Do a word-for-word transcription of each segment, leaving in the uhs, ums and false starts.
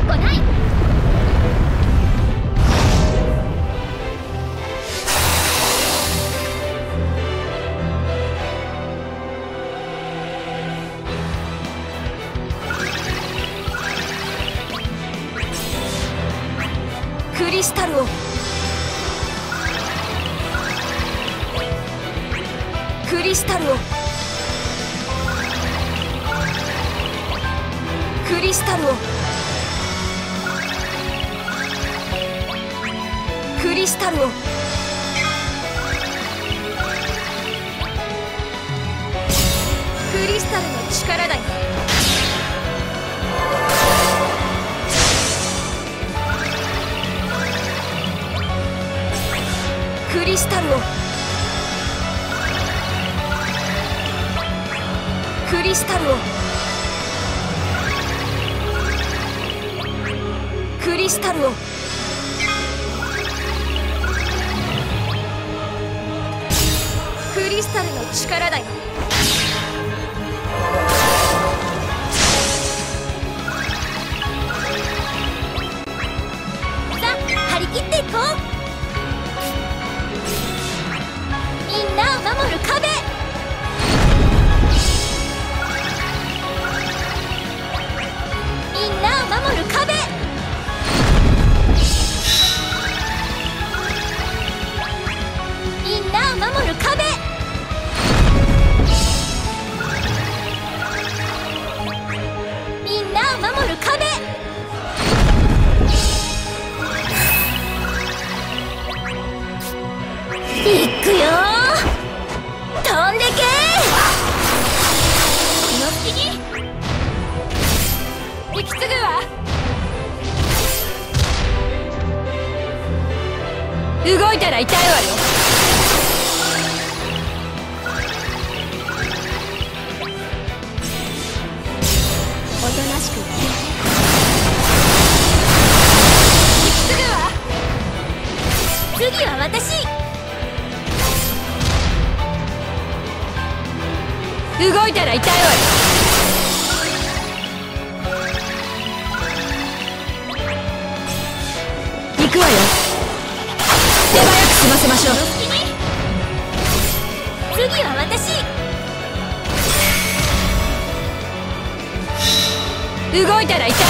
っこない。クリスタルをクリスタルをクリスタルをクリスタルをクリスタルの力だよ。クリスタルをクリスタルをクリスタルをクリスタルの力だよ。さあ張り切っていこう。みんなを守る壁。みんなを守る壁。みんなを守る壁。みんなを守る壁。いくよー、飛んでけー。この隙に引き継ぐわ。動いたら痛いわよ。おとなしく引き継ぐわ。次は私。動いたら痛いわよ。行くわよ。手早く済ませましょう。次は私。動いたら痛いわよ。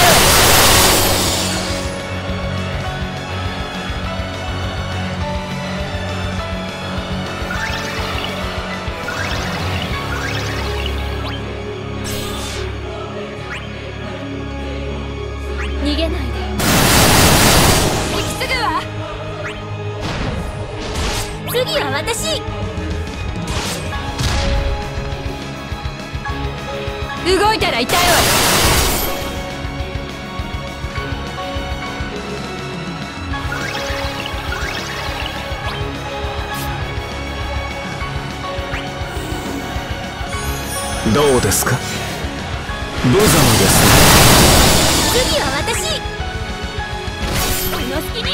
逃げないで。引き継ぐわ。次は私。動いたら痛いわよ。 どうですか、無様ですね。 次は私。この隙に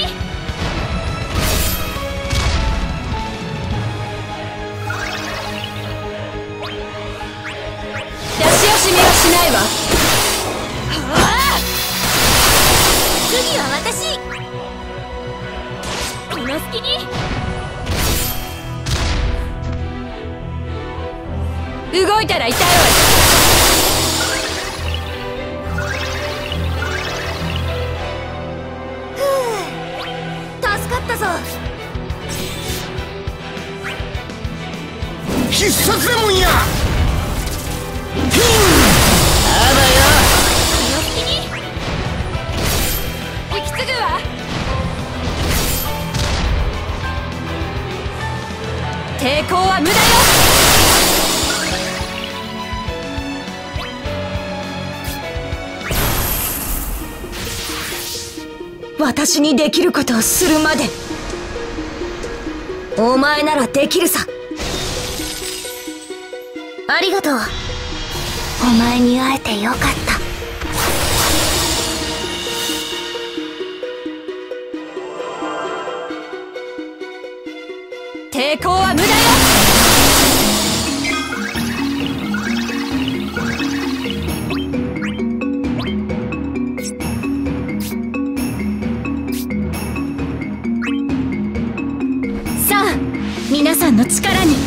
出し惜しみはしないわ。 はあ、次は私。この隙に動いたら痛いわよ。 必殺レモンや。 この隙に引き継ぐわ。 抵抗は無駄よ。私にできることをするまで。お前ならできるさ。 ありがとう。お前に会えてよかった。 抵抗は無駄よ。 皆さんの力に。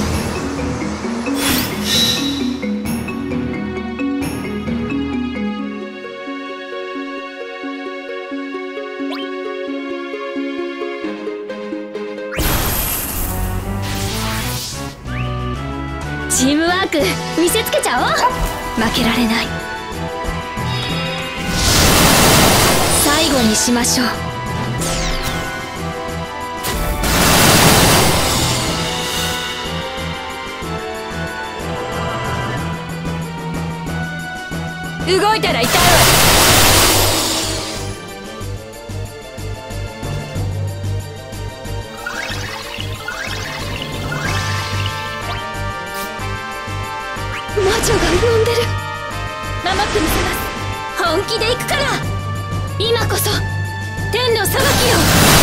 チームワーク見せつけちゃおう。負けられない。最後にしましょう。動いたら痛いわ。魔女が呼んでる。守ってみせます。本気で行くから。今こそ天の裁きよ。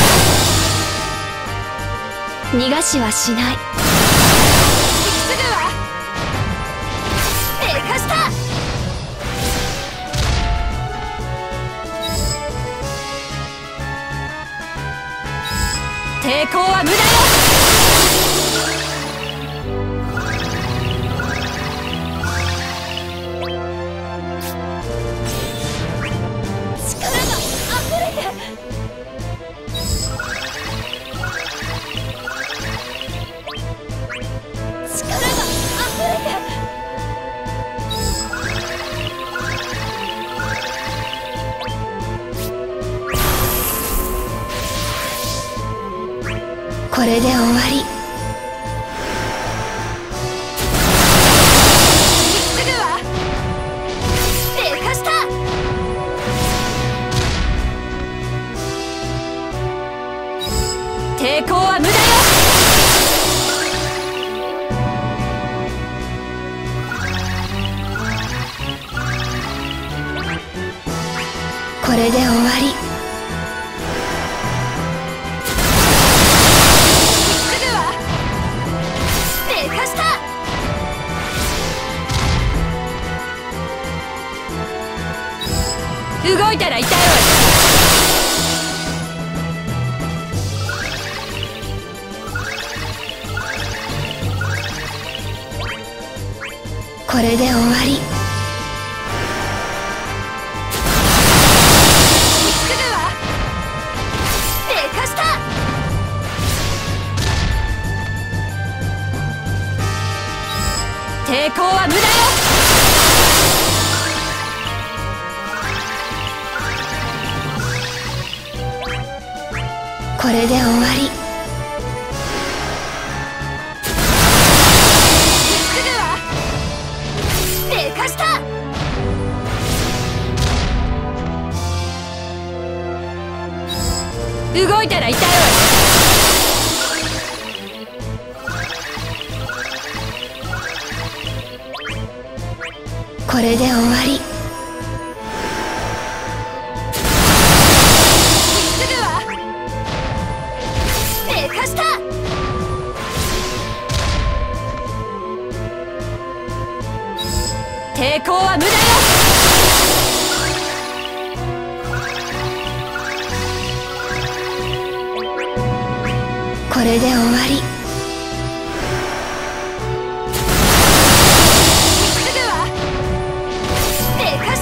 逃がしはしない。すぐは生かした。抵抗は無駄よ。これで終わり。すぐは生かした。抵抗は無駄よ。これで終わり。動いたら痛いわ。これで終わり。すぐは生かした。抵抗は無駄よ。これで終わり。すぐは生かした。動いたら痛いわ。これで終わり。抵抗は無駄よ。これで終わり。すぐは生かした。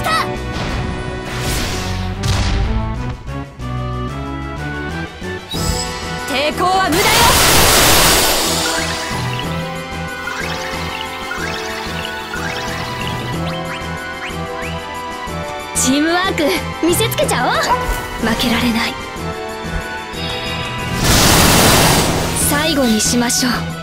抵抗は無駄よ。チームワーク見せつけちゃおう。負けられない。最後にしましょう。